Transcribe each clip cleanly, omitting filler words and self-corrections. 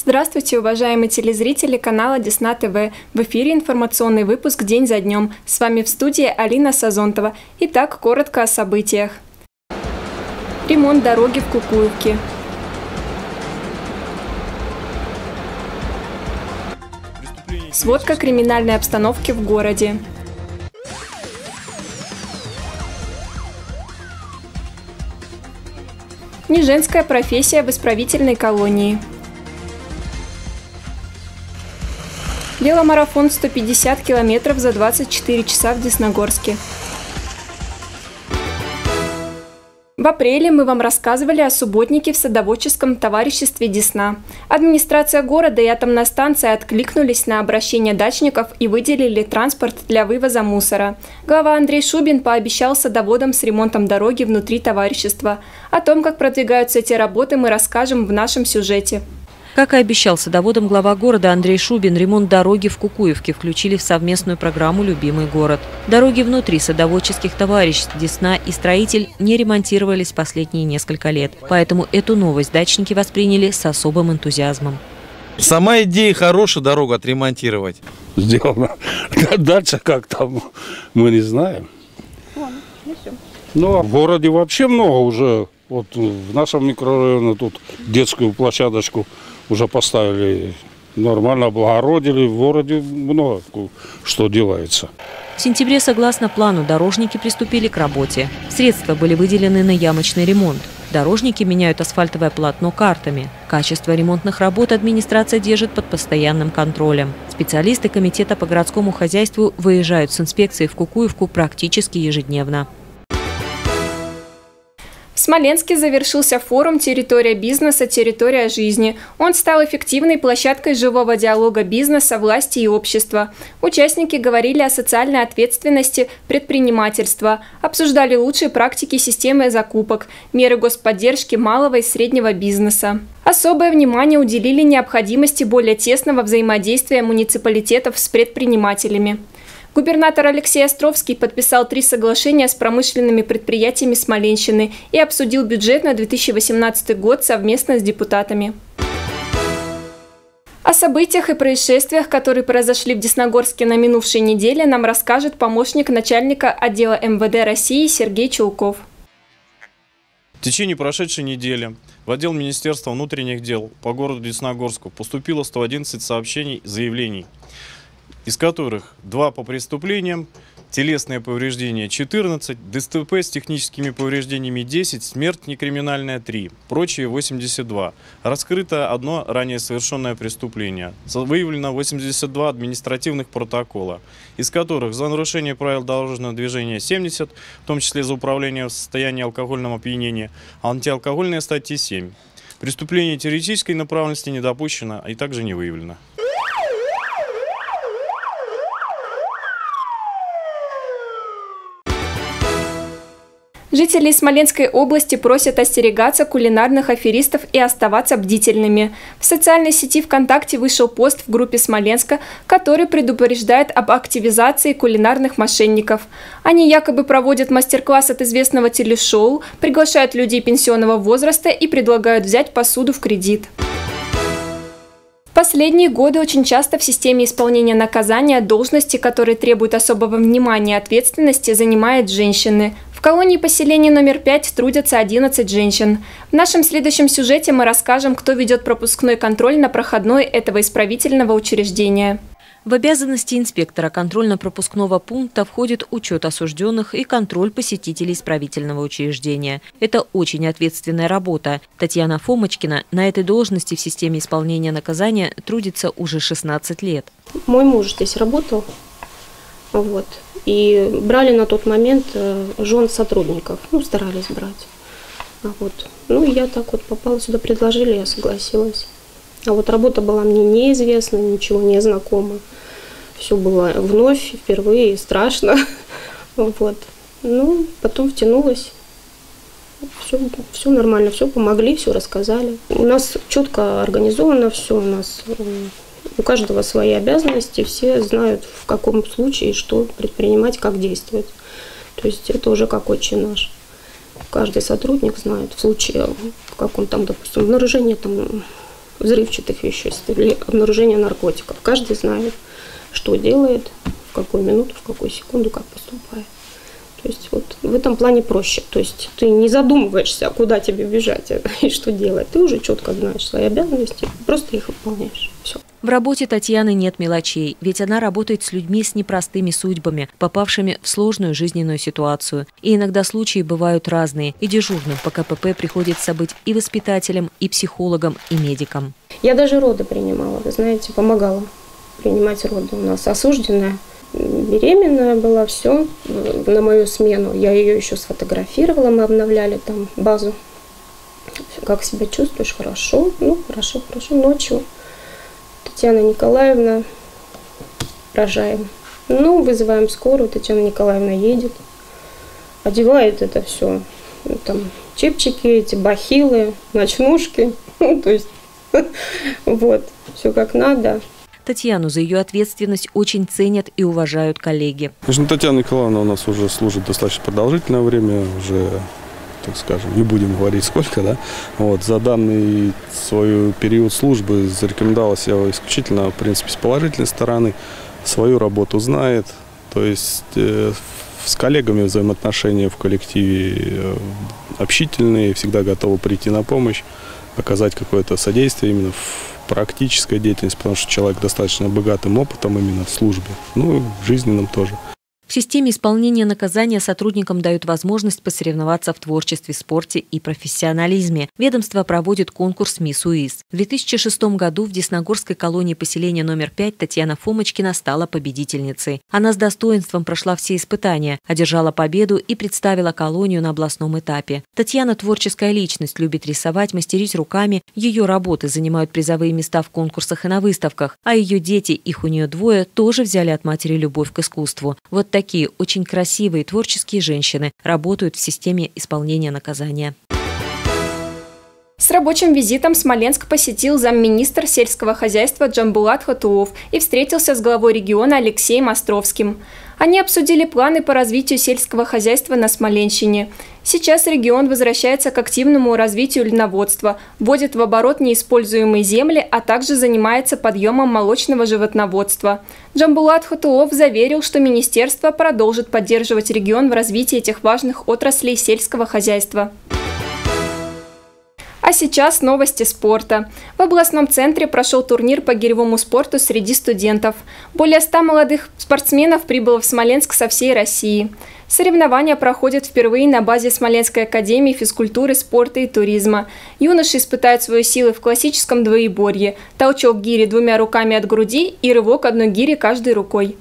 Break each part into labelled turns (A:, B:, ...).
A: Здравствуйте, уважаемые телезрители канала Десна ТВ. В эфире информационный выпуск «День за днем». С вами в студии Алина Сазонтова. Итак, коротко о событиях. Ремонт дороги в Кукуевке. Сводка криминальной обстановки в городе. Неженская профессия в исправительной колонии. Веломарафон 150 километров за 24 часа в Десногорске. В апреле мы вам рассказывали о субботнике в садоводческом товариществе «Десна». Администрация города и атомная станция откликнулись на обращение дачников и выделили транспорт для вывоза мусора. Глава Андрей Шубин пообещал садоводам с ремонтом дороги внутри товарищества. О том, как продвигаются эти работы, мы расскажем в нашем сюжете.
B: Как и обещал садоводам глава города Андрей Шубин, ремонт дороги в Кукуевке включили в совместную программу «Любимый город». Дороги внутри садоводческих товариществ «Десна» и «Строитель» не ремонтировались последние несколько лет. Поэтому эту новость дачники восприняли с особым энтузиазмом.
C: Сама идея хорошая, дорогу отремонтировать.
D: Сделано. Дальше как там, мы не знаем. Но в городе вообще много уже. Вот в нашем микрорайоне тут детскую площадочку уже поставили, нормально облагородили. В городе много что делается.
B: В сентябре, согласно плану, дорожники приступили к работе. Средства были выделены на ямочный ремонт. Дорожники меняют асфальтовое полотно картами. Качество ремонтных работ администрация держит под постоянным контролем. Специалисты комитета по городскому хозяйству выезжают с инспекцией в Кукуевку практически ежедневно.
A: В Смоленске завершился форум «Территория бизнеса. Территория жизни». Он стал эффективной площадкой живого диалога бизнеса, власти и общества. Участники говорили о социальной ответственности предпринимательства, обсуждали лучшие практики системы закупок, меры господдержки малого и среднего бизнеса. Особое внимание уделили необходимости более тесного взаимодействия муниципалитетов с предпринимателями. Губернатор Алексей Островский подписал 3 соглашения с промышленными предприятиями Смоленщины и обсудил бюджет на 2018 год совместно с депутатами. О событиях и происшествиях, которые произошли в Десногорске на минувшей неделе, нам расскажет помощник начальника отдела МВД России Сергей Чулков.
E: В течение прошедшей недели в отдел Министерства внутренних дел по городу Десногорску поступило 111 сообщений, заявлений, из которых 2 по преступлениям, телесные повреждения 14, ДТП с техническими повреждениями 10, смерть некриминальная 3, прочие 82. Раскрыто 1 ранее совершенное преступление. Выявлено 82 административных протокола, из которых за нарушение правил дорожного движения 70, в том числе за управление в состоянии алкогольного опьянения, а антиалкогольные статьи 7. Преступление теоретической направленности не допущено и также не выявлено.
A: Жители Смоленской области просят остерегаться кулинарных аферистов и оставаться бдительными. В социальной сети ВКонтакте вышел пост в группе Смоленска, который предупреждает об активизации кулинарных мошенников. Они якобы проводят мастер-класс от известного телешоу, приглашают людей пенсионного возраста и предлагают взять посуду в кредит. В последние годы очень часто в системе исполнения наказания должности, которые требуют особого внимания и ответственности, занимают женщины. В колонии поселения номер 5 трудятся 11 женщин. В нашем следующем сюжете мы расскажем, кто ведет пропускной контроль на проходной этого исправительного учреждения.
B: В обязанности инспектора контрольно-пропускного пункта входит учет осужденных и контроль посетителей исправительного учреждения. Это очень ответственная работа. Татьяна Фомочкина на этой должности в системе исполнения наказания трудится уже 16 лет.
F: Мой муж здесь работал, и брали на тот момент жен сотрудников, старались брать. Я так попала сюда, предложили, я согласилась. Работа была мне неизвестна, ничего не знакомо. Все было вновь, впервые, страшно. Потом втянулась. Все нормально, все помогли, все рассказали. У нас четко организовано все, у каждого свои обязанности, все знают, в каком случае что предпринимать, как действовать. То есть это уже как отче наш. Каждый сотрудник знает в случае, в каком там, допустим, обнаружении взрывчатых веществ или обнаружения наркотиков. Каждый знает, что делает, в какую минуту, в какую секунду, как поступает. То есть вот в этом плане проще. То есть ты не задумываешься, куда тебе бежать и что делать. Ты уже четко знаешь свои обязанности, просто их выполняешь. Все.
B: В работе Татьяны нет мелочей, ведь она работает с людьми с непростыми судьбами, попавшими в сложную жизненную ситуацию. И иногда случаи бывают разные, и дежурным по КПП приходится быть и воспитателем, и психологом, и медиком.
F: Я даже роды принимала, вы знаете, помогала принимать роды. У нас осужденная, беременная была, все на мою смену. Я ее еще сфотографировала, мы обновляли там базу. Как себя чувствуешь? Хорошо. Ну, хорошо. Ночью Татьяна Николаевна, рожаем. Ну, вызываем скорую, Татьяна Николаевна едет, одевает это все. Там чепчики, эти бахилы, ночнушки. То есть, вот, все как надо.
B: Татьяну за ее ответственность очень ценят и уважают коллеги.
G: Конечно, Татьяна Николаевна у нас уже служит достаточно продолжительное время, уже, так скажем, не будем говорить сколько, да. Вот, за данный свой период службы зарекомендовала себя исключительно, в принципе, с положительной стороны, свою работу знает, то есть с коллегами взаимоотношения в коллективе общительные, всегда готовы прийти на помощь, оказать какое-то содействие именно в практической деятельности, потому что человек достаточно богатым опытом именно в службе, ну и в жизненном тоже.
B: В системе исполнения наказания сотрудникам дают возможность посоревноваться в творчестве, спорте и профессионализме. Ведомство проводит конкурс «Мисс УИС». В 2006 году в Десногорской колонии поселения номер 5 Татьяна Фомочкина стала победительницей. Она с достоинством прошла все испытания, одержала победу и представила колонию на областном этапе. Татьяна – творческая личность, любит рисовать, мастерить руками. Ее работы занимают призовые места в конкурсах и на выставках. А ее дети, их у нее двое, тоже взяли от матери любовь к искусству. Вот такие очень красивые творческие женщины работают в системе исполнения наказания.
A: С рабочим визитом Смоленск посетил замминистра сельского хозяйства Джамбулат Хатулов и встретился с главой региона Алексеем Островским. Они обсудили планы по развитию сельского хозяйства на Смоленщине. Сейчас регион возвращается к активному развитию льноводства, вводит в оборот неиспользуемые земли, а также занимается подъемом молочного животноводства. Джамбулат Хатулов заверил, что министерство продолжит поддерживать регион в развитии этих важных отраслей сельского хозяйства. А сейчас новости спорта. В областном центре прошел турнир по гиревому спорту среди студентов. Более 100 молодых спортсменов прибыло в Смоленск со всей России. Соревнования проходят впервые на базе Смоленской академии физкультуры, спорта и туризма. Юноши испытают свои силы в классическом двоеборье, толчок гири 2 руками от груди и рывок одной гири каждой рукой.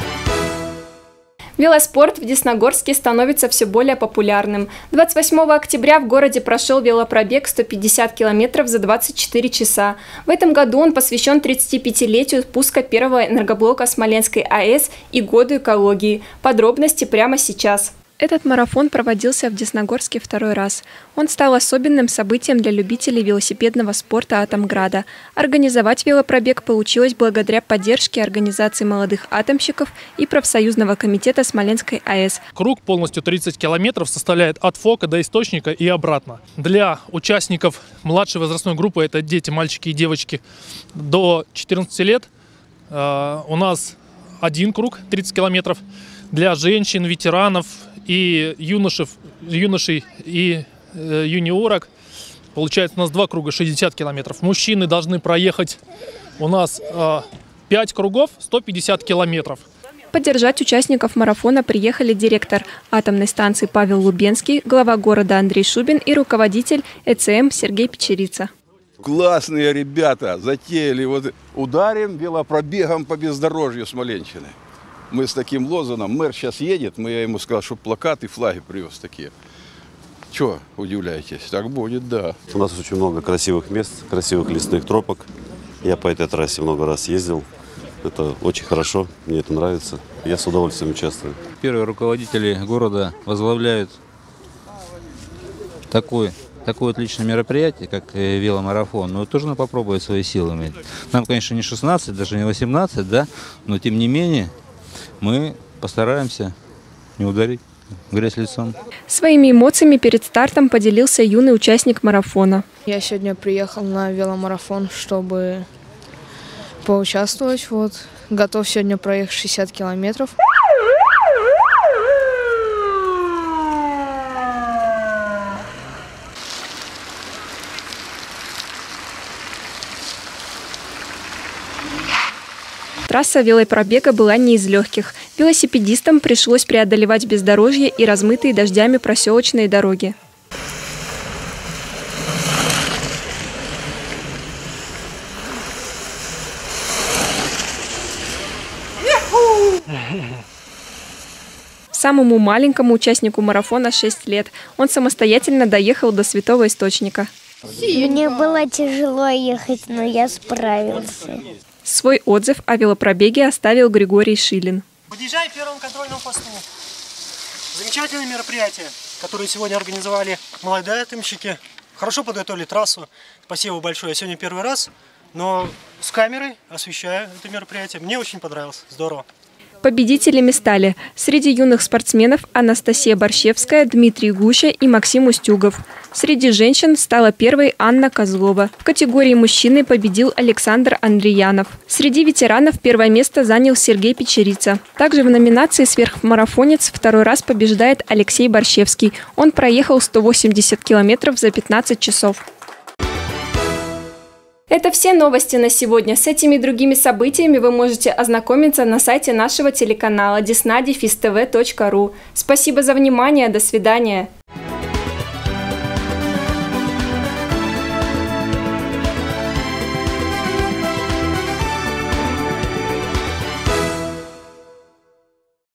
A: Велоспорт в Десногорске становится все более популярным. 28 октября в городе прошел велопробег 150 километров за 24 часа. В этом году он посвящен 35-летию пуска первого энергоблока Смоленской АЭС и году экологии. Подробности прямо сейчас. Этот марафон проводился в Десногорске второй раз. Он стал особенным событием для любителей велосипедного спорта Атомграда. Организовать велопробег получилось благодаря поддержке организации молодых атомщиков и профсоюзного комитета Смоленской АЭС.
H: Круг полностью 30 километров составляет от фока до источника и обратно. Для участников младшей возрастной группы, это дети, мальчики и девочки, до 14 лет, у нас один круг 30 километров. Для женщин, ветеранов и юношей и юниорок получается у нас 2 круга 60 километров. Мужчины должны проехать у нас 5 кругов 150 километров.
A: Поддержать участников марафона приехали директор атомной станции Павел Лубенский, глава города Андрей Шубин и руководитель ЭЦМ Сергей Печерица.
I: Классные ребята затеяли, вот ударим велопробегом по бездорожью Смоленщины. Мы с таким лозунгом, мэр сейчас едет, я ему сказал, чтобы плакаты, флаги привез такие. Чего удивляетесь? Так будет, да.
J: У нас очень много красивых мест, красивых лесных тропок. Я по этой трассе много раз ездил. Это очень хорошо, мне это нравится. Я с удовольствием участвую.
K: Первые руководители города возглавляют такое отличное мероприятие, как веломарафон. Но тоже надо попробовать свои силы. Нам, конечно, не 16, даже не 18, да, но тем не менее мы постараемся не ударить в грязь лицом.
A: Своими эмоциями перед стартом поделился юный участник марафона.
L: Я сегодня приехал на веломарафон, чтобы поучаствовать. Готов сегодня проехать 60 километров.
A: Трасса велопробега была не из легких. Велосипедистам пришлось преодолевать бездорожье и размытые дождями проселочные дороги. Самому маленькому участнику марафона 6 лет. Он самостоятельно доехал до Святого Источника.
M: Мне было тяжело ехать, но я справился.
A: Свой отзыв о велопробеге оставил Григорий Шилин.
N: Подъезжаем к первому контрольному посту. Замечательное мероприятие, которое сегодня организовали молодые атомщики. Хорошо подготовили трассу. Спасибо большое. Я сегодня первый раз, но с камерой освещаю это мероприятие. Мне очень понравилось. Здорово.
A: Победителями стали среди юных спортсменов Анастасия Борщевская, Дмитрий Гуща и Максим Устюгов. Среди женщин стала первой Анна Козлова. В категории мужчины победил Александр Андреянов. Среди ветеранов первое место занял Сергей Печерица. Также в номинации «Сверхмарафонец» второй раз побеждает Алексей Борщевский. Он проехал 180 километров за 15 часов. Это все новости на сегодня. С этими и другими событиями вы можете ознакомиться на сайте нашего телеканала desna-tv.ru. Спасибо за внимание. До свидания.